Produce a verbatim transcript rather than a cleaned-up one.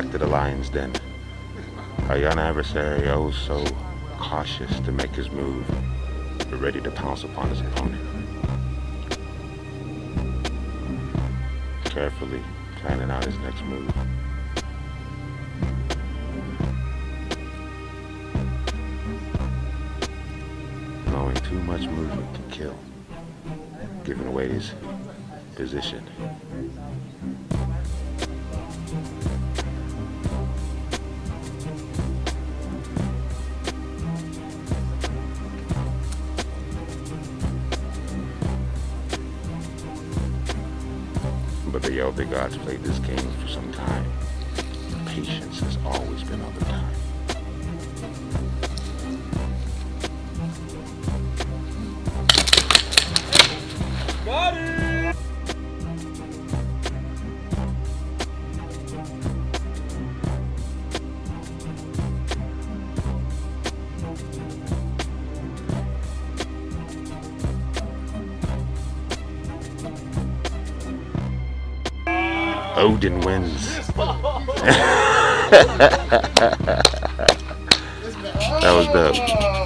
back to the lion's den. Our young adversary, oh so cautious to make his move, but ready to pounce upon his opponent. Carefully planning out his next move. Knowing too much movement can kill, giving away his position. But the Elder Gods played this game for some time. Patience has always been on the time. Got it! Odin wins. That was dope.